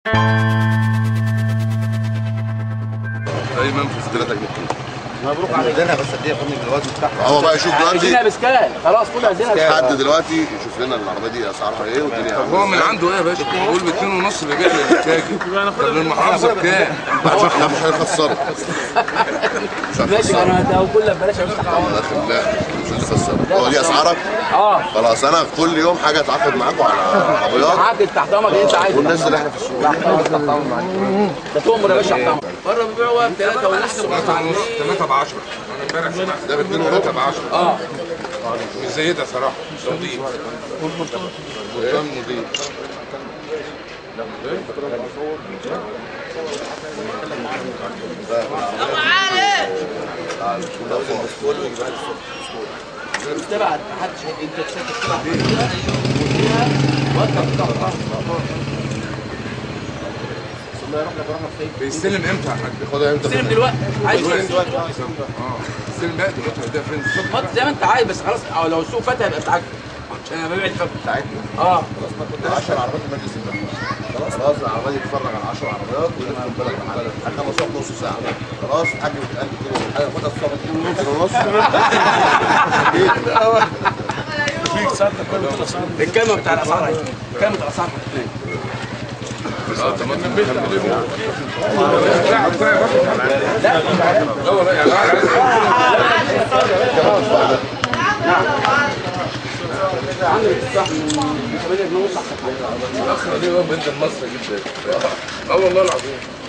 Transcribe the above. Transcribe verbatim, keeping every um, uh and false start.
اي منفذ ثلاثة جنيه. مبروك علينا. بس دي يا فندم الوزن بتاعها هو بقى يشوف دلوقتي عايزينها بسكان خلاص، كلها عايزينها حد دلوقتي يشوف لنا العربيه دي اسعارها ايه والدنيا. طب هو من عنده ايه يا باشا؟ بيقول ب اتنين ونص بيبيع للتاجر. طب للمحافظه بكام؟ لا مش هيخسرك. ماشي انا ده كله ببلاش يا مستر. لا مش هتخسرك. هو دي اسعارك؟ اه خلاص انا كل يوم حاجه اتعاقد معاكم على عربيات. معاك تحت امرك اللي انت عايزه. والناس اللي احنا في السوق تحت امرك تحت امرك معاك. ده تؤمر يا باشا تحت امرك. بره بيبيعوا ب ثلاثة ونص ثلاثة ب عشرة. انا امبارح سمعت ده ب اتنين ونص. ثلاثة ب عشرة. اه مش زي ده صراحه، مش نضيف. قدام نضيف. ابو علي تبعت محدش انت تبعت فيها وانت بتاخد بيستلم امتى يا حاج؟ خدها امتى؟ استلم دلوقتي. عايز دلوقتي اه استلم بقى دلوقتي هيوديها فين؟ فات زي ما انت عايز، بس خلاص أو لو السوق فات هيبقى بتاعك عشان انا ببيع الفك بتاعتنا. اه عشر عربيات المجلس الدولي. خلاص خلاص العربيه دي تتفرج على عشر عربيات ونلف البلد على خمس نص ساعه. خلاص الحاج بتقل كيلو حاجه خدها الصبح كيلو ونص. الكلمه بتاع الاسعار اهي، الكلمه بتاع الاسعار هتلاقي. اه طماطم لا لا يعني عندك الصح من ثمانية جنيه ونص. الاخر دي هو بنت مصر جدا. اه والله العظيم.